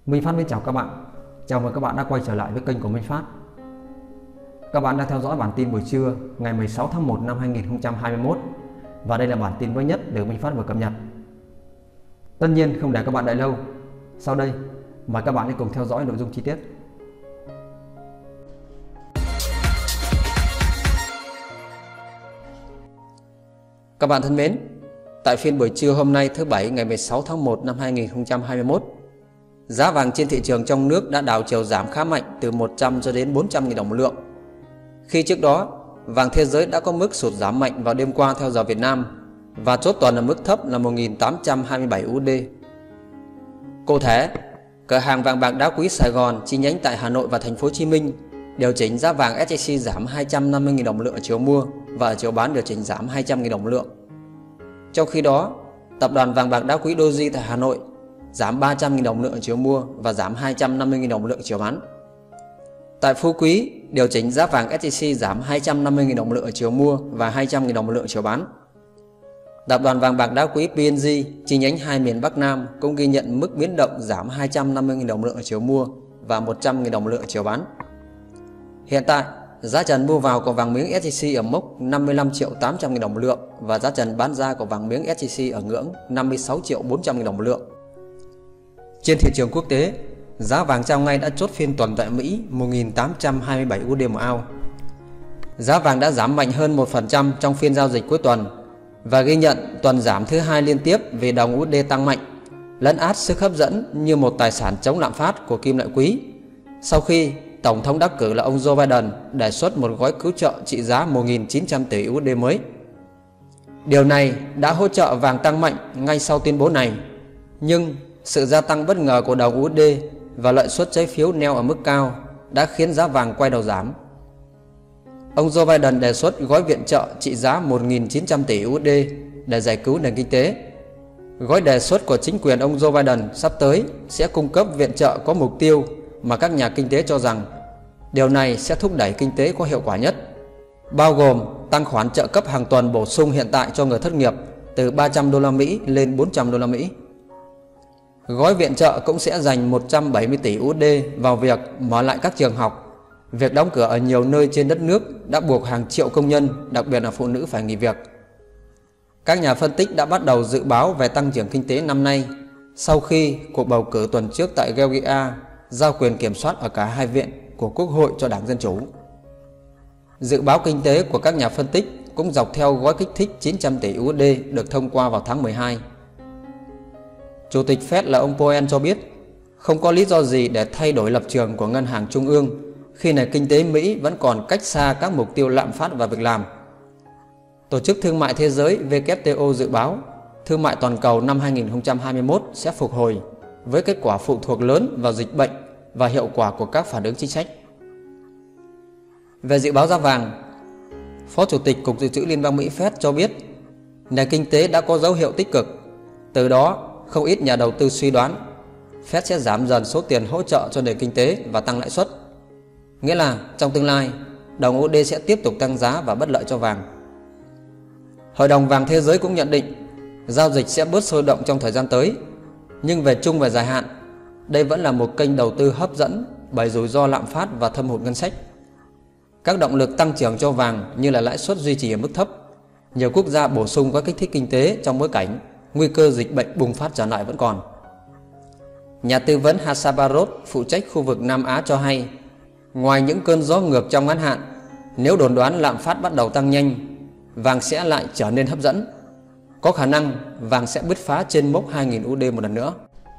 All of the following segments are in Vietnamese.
Minh Phát mến chào các bạn. Chào mừng các bạn đã quay trở lại với kênh của Minh Phát. Các bạn đang theo dõi bản tin buổi trưa ngày 16 tháng 1 năm 2021 và đây là bản tin mới nhất được Minh Phát vừa cập nhật. Tất nhiên không để các bạn đợi lâu. Sau đây, mời các bạn hãy cùng theo dõi nội dung chi tiết. Các bạn thân mến, tại phiên buổi trưa hôm nay thứ Bảy ngày 16 tháng 1 năm 2021, giá vàng trên thị trường trong nước đã đảo chiều giảm khá mạnh từ 100 cho đến 400.000 đồng một lượng. Khi trước đó, vàng thế giới đã có mức sụt giảm mạnh vào đêm qua theo giờ Việt Nam và chốt tuần ở mức thấp là 1.827 USD. Cụ thể, cửa hàng vàng bạc đá quý Sài Gòn chi nhánh tại Hà Nội và Thành phố Hồ Chí Minh điều chỉnh giá vàng SJC giảm 250.000 đồng một lượng ở chiều mua và ở chiều bán điều chỉnh giảm 200.000 đồng một lượng. Trong khi đó, tập đoàn vàng bạc đá quý Doji tại Hà Nội giảm 300.000 đồng một lượng ở chiều mua và giảm 250.000 đồng một lượng ở chiều bán. Tại Phú Quý, điều chỉnh giá vàng SJC giảm 250.000 đồng một lượng ở chiều mua và 200.000 đồng một lượng ở chiều bán. Tập đoàn vàng bạc đá quý PNG chi nhánh hai miền Bắc Nam cũng ghi nhận mức biến động giảm 250.000 đồng một lượng ở chiều mua và 100.000 đồng một lượng ở chiều bán. Hiện tại, giá trần mua vào của vàng miếng SJC ở mốc 55.800.000 đồng một lượng và giá trần bán ra của vàng miếng SJC ở ngưỡng 56.400.000 đồng một lượng. Trên thị trường quốc tế, giá vàng trong ngày đã chốt phiên tuần tại Mỹ 1.827 USD một ounce. Giá vàng đã giảm mạnh hơn 1% trong phiên giao dịch cuối tuần và ghi nhận tuần giảm thứ hai liên tiếp vì đồng USD tăng mạnh, lấn át sức hấp dẫn như một tài sản chống lạm phát của kim loại quý. Sau khi Tổng thống đắc cử là ông Joe Biden đề xuất một gói cứu trợ trị giá 1.900 tỷ USD mới. Điều này đã hỗ trợ vàng tăng mạnh ngay sau tuyên bố này, nhưng sự gia tăng bất ngờ của đồng USD và lợi suất trái phiếu neo ở mức cao đã khiến giá vàng quay đầu giảm. Ông Joe Biden đề xuất gói viện trợ trị giá 1.900 tỷ USD để giải cứu nền kinh tế. Gói đề xuất của chính quyền ông Joe Biden sắp tới sẽ cung cấp viện trợ có mục tiêu mà các nhà kinh tế cho rằng điều này sẽ thúc đẩy kinh tế có hiệu quả nhất, bao gồm tăng khoản trợ cấp hàng tuần bổ sung hiện tại cho người thất nghiệp từ 300 đô la Mỹ lên 400 đô la Mỹ. Gói viện trợ cũng sẽ dành 170 tỷ USD vào việc mở lại các trường học. Việc đóng cửa ở nhiều nơi trên đất nước đã buộc hàng triệu công nhân, đặc biệt là phụ nữ phải nghỉ việc. Các nhà phân tích đã bắt đầu dự báo về tăng trưởng kinh tế năm nay sau khi cuộc bầu cử tuần trước tại Georgia giao quyền kiểm soát ở cả hai viện của Quốc hội cho Đảng Dân Chủ. Dự báo kinh tế của các nhà phân tích cũng dọc theo gói kích thích 900 tỷ USD được thông qua vào tháng 12. Chủ tịch Fed là ông Powell cho biết không có lý do gì để thay đổi lập trường của Ngân hàng Trung ương khi nền kinh tế Mỹ vẫn còn cách xa các mục tiêu lạm phát và việc làm. Tổ chức Thương mại Thế giới WTO dự báo thương mại toàn cầu năm 2021 sẽ phục hồi với kết quả phụ thuộc lớn vào dịch bệnh và hiệu quả của các phản ứng chính sách. Về dự báo giá vàng, Phó Chủ tịch Cục Dự trữ Liên bang Mỹ Fed cho biết nền kinh tế đã có dấu hiệu tích cực. Từ đó, không ít nhà đầu tư suy đoán Fed sẽ giảm dần số tiền hỗ trợ cho nền kinh tế và tăng lãi suất. Nghĩa là trong tương lai, đồng USD sẽ tiếp tục tăng giá và bất lợi cho vàng. Hội đồng vàng thế giới cũng nhận định giao dịch sẽ bớt sôi động trong thời gian tới, nhưng về chung và dài hạn, đây vẫn là một kênh đầu tư hấp dẫn bởi rủi ro lạm phát và thâm hụt ngân sách. Các động lực tăng trưởng cho vàng như là lãi suất duy trì ở mức thấp, nhiều quốc gia bổ sung các kích thích kinh tế trong bối cảnh nguy cơ dịch bệnh bùng phát trở lại vẫn còn. Nhà tư vấn Hasabarot phụ trách khu vực Nam Á cho hay, ngoài những cơn gió ngược trong ngắn hạn, nếu đồn đoán lạm phát bắt đầu tăng nhanh, vàng sẽ lại trở nên hấp dẫn. Có khả năng vàng sẽ bứt phá trên mốc 2.000 USD một lần nữa.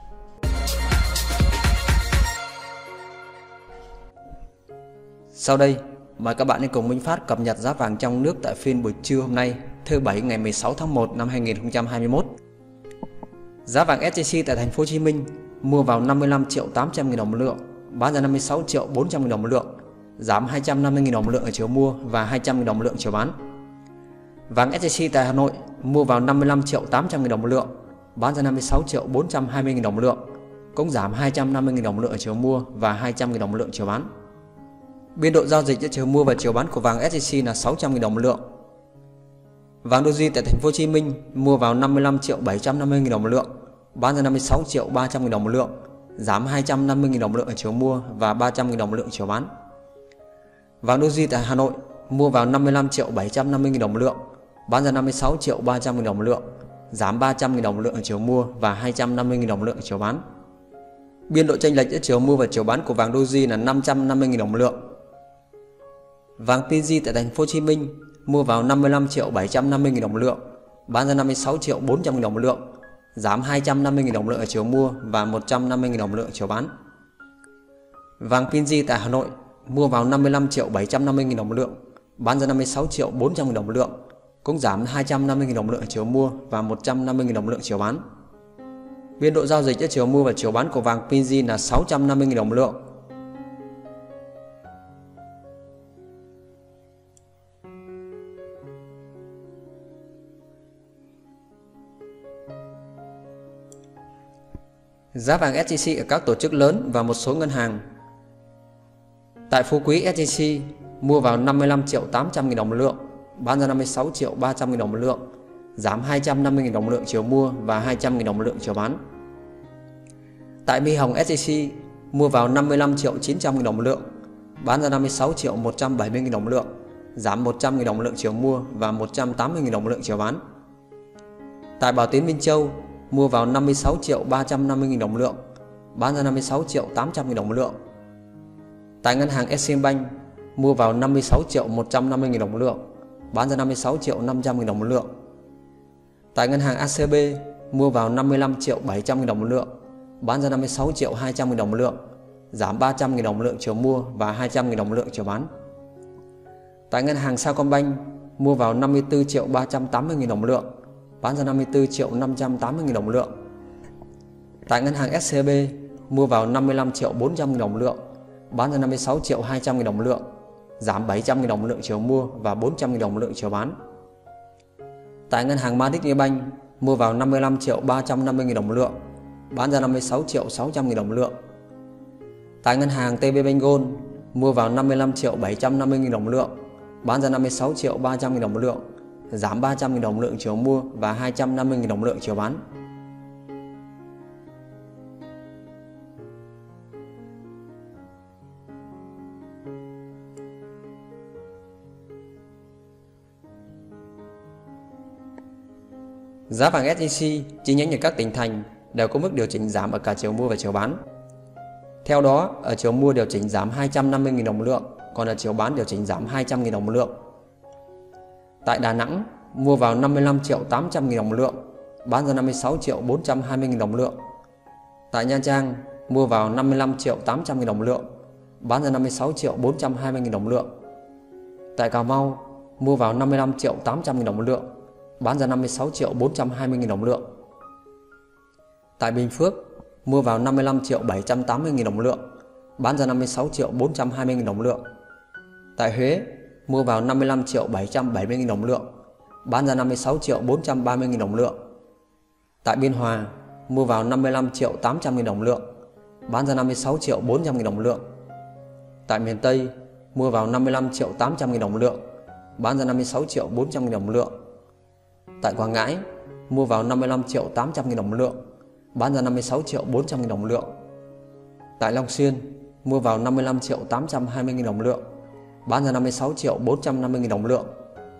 Sau đây, mời các bạn hãy cùng Minh Phát cập nhật giá vàng trong nước tại phiên buổi trưa hôm nay, thứ Bảy ngày 16 tháng 1 năm 2021. Giá vàng SJC tại Thành phố Hồ Chí Minh mua vào 55.800.000 đồng một lượng, bán ra 56.400.000 đồng một lượng, giảm 250.000 đồng một lượng ở chiều mua và 200.000 đồng một lượng chiều bán. Vàng SJC tại Hà Nội mua vào 55.800.000 đồng một lượng, bán ra 56.420.000 đồng một lượng, cũng giảm 250.000 đồng một lượng ở chiều mua và 200.000 đồng một lượng chiều bán. Biên độ giao dịch giữa chiều mua và chiều bán của vàng SJC là 600.000 đồng một lượng. Vàng Doji tại Thành phố Hồ Chí Minh mua vào 55.750.000 đồng một lượng, bán ra 56.300.000 đồng một lượng, giảm 250.000 đồng lượng ở chiều mua và 300.000 đồng lượng chiều bán. Vàng Doji tại Hà Nội mua vào 55.750.000 đồng lượng, bán ra 56.300.000 đồng lượng, giảm 300.000 đồng lượng ở chiều mua và 250.000 đồng lượng ở chiều bán. Biên độ chênh lệch giữa chiều mua và chiều bán của vàng Doji là 550.000 đồng lượng. Vàng PG tại thành phố Hồ Chí Minh mua vào 55.750.000 đồng lượng, bán ra 56.400.000 đồng lượng, giảm 250.000 đồng lượng ở chiều mua và 150.000 đồng lượng ở chiều bán. Vàng PG tại Hà Nội mua vào 55.750.000 đồng lượng, bán ra 56.400.000 đồng lượng, cũng giảm 250.000 đồng lượng ở chiều mua và 150.000 đồng lượng chiều bán. Biên độ giao dịch giữa chiều mua và chiều bán của vàng PG là 650.000 đồng lượng. Giá vàng SJC ở các tổ chức lớn và một số ngân hàng. Tại Phú Quý, SJC mua vào 55.800.000 đồng một lượng, bán ra 56.300.000 đồng một lượng, giảm 250.000 đồng một lượng chiều mua và 200.000 đồng một lượng chiều bán. Tại My Hồng, SJC mua vào 55.900.000 đồng một lượng, bán ra 56.170.000 đồng một lượng, giảm 100.000 đồng một lượng chiều mua và 180.000 đồng một lượng chiều bán. Tại Bảo Tín Minh Châu mua vào 56.350.000 đồng một lượng, bán ra 56.800.000 đồng một lượng. Tại ngân hàng Eximbank mua vào 56.150.000 đồng một lượng, bán ra 56.500.000 đồng một lượng. Tại ngân hàng ACB mua vào 55.700.000 đồng một lượng, bán ra 56.200.000 đồng một lượng, giảm 300.000 đồng một lượng chiều mua và 200.000 đồng một lượng chiều bán. Tại ngân hàng Sacombank mua vào 54.380.000 đồng một lượng, bán ra 54.580.000 đồng một lượng. Tại ngân hàng SCB mua vào 55.400.000 đồng một lượng, bán ra 56.200.000 đồng một lượng, giảm 700.000 đồng một lượng chiều mua và 400.000 đồng một lượng chiều bán. Tại ngân hàng Madicbank mua vào 55.350.000 đồng một lượng, bán ra 56.600.000 đồng một lượng. Tại ngân hàng TP Bank Gold mua vào 55.750.000 đồng một lượng, bán ra 56.300.000 đồng một lượng, giảm 300.000 đồng một lượng chiều mua và 250.000 đồng một lượng chiều bán. Giá vàng SJC chi nhánh ở các tỉnh thành đều có mức điều chỉnh giảm ở cả chiều mua và chiều bán. Theo đó, ở chiều mua điều chỉnh giảm 250.000 đồng một lượng, còn ở chiều bán điều chỉnh giảm 200.000 đồng một lượng. Tại Đà Nẵng mua vào 55.800.000 đồng một lượng, bán ra 56.420.000 đồng một lượng. Tại Nha Trang mua vào 55.800.000 đồng một lượng, bán ra 56.420.000 đồng một lượng. Tại Cà Mau mua vào 55.800.000 đồng một lượng, bán ra 56.420.000 đồng một lượng. Tại Bình Phước mua vào 55.780.000 đồng một lượng, bán ra 56.420.000 đồng một lượng. Tại Huế mua vào 55.770.000 đồng một lượng, bán ra 56.430.000 đồng một lượng. Tại Biên Hòa mua vào 55.800.000 đồng một lượng, bán ra 56.400.000 đồng một lượng. Tại miền Tây mua vào 55.800.000 đồng một lượng, bán ra 56.400.000 đồng một lượng. Tại Quảng Ngãi mua vào 55.800.000 đồng một lượng, bán ra 56.400.000 đồng một lượng. Tại Long Xuyên mua vào 55.820.000 đồng một lượng, bán ra 56.450.000 đồng một lượng.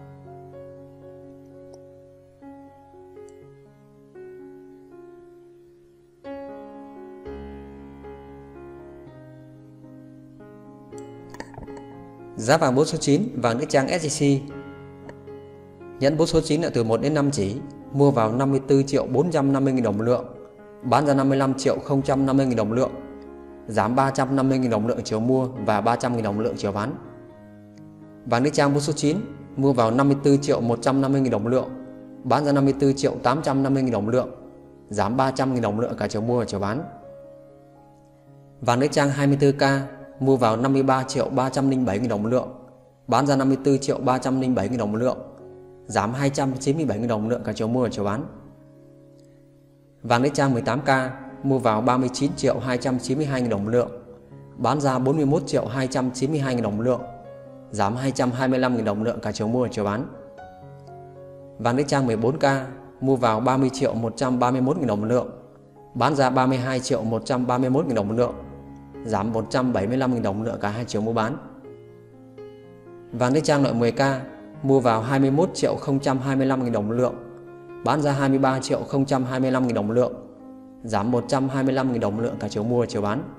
Giá vàng 4 số 9 vàng nữ trang SJC. Nhẫn 4 số 9 là từ 1 đến 5 chỉ, mua vào 54.450.000 đồng một lượng, bán ra 55.050.000 đồng một lượng, giảm 350.000 đồng một lượng chiều mua và 300.000 đồng một lượng chiều bán. Vàng nữ trang 4 số 9 mua vào 54.150.000 đồng một lượng, bán ra 54.850.000 đồng một lượng, giảm 300.000 đồng một lượng cả chiều mua và chiều bán. Vàng nữ trang 24K mua vào 53.307.000 đồng một lượng, bán ra 54.307.000 đồng một lượng, giảm 297.000 đồng một lượng cả chiều mua và chiều bán. Vàng nữ trang 18K mua vào 39.292.000 đồng một lượng, bán ra 41.292.000 đồng một lượng, giảm 225.000 đồng một lượng cả chiều mua và chiều bán. Vàng nữ trang 14K mua vào 30.131.000 đồng một lượng, bán ra 32 triệu 131 nghìn đồng một lượng, giảm 175 nghìn đồng một lượng cả hai chiều mua bán. Vàng Nữ Trang loại 10k mua vào 21 triệu 025 nghìn đồng một lượng, bán ra 23 triệu 025 nghìn đồng một lượng, giảm 125 nghìn đồng một lượng cả chiều mua và chiều bán.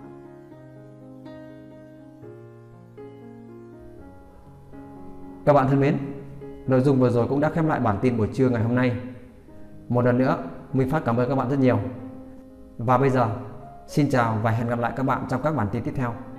Các bạn thân mến, nội dung vừa rồi cũng đã khép lại bản tin buổi trưa ngày hôm nay. Một lần nữa, Minh Phát cảm ơn các bạn rất nhiều. Và bây giờ, xin chào và hẹn gặp lại các bạn trong các bản tin tiếp theo.